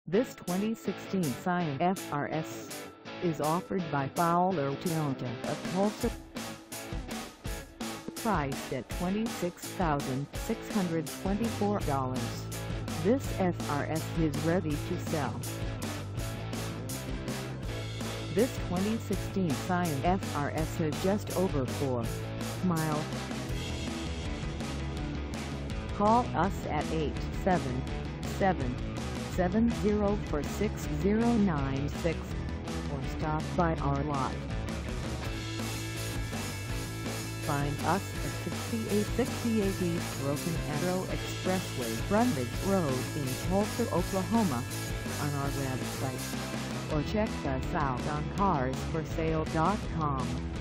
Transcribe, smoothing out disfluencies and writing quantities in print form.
This 2016 Scion FR-S is offered by Fowler Toyota of Tulsa. Priced at $26,624, this FR-S is ready to sell. This 2016 Scion FR-S has just over 4 miles. Call us at 877-704-6096 or stop by our lot. Find us at 6868 East Broken Arrow Expressway, Frontage Road in Tulsa, Oklahoma, on our website, or check us out on carsforsale.com.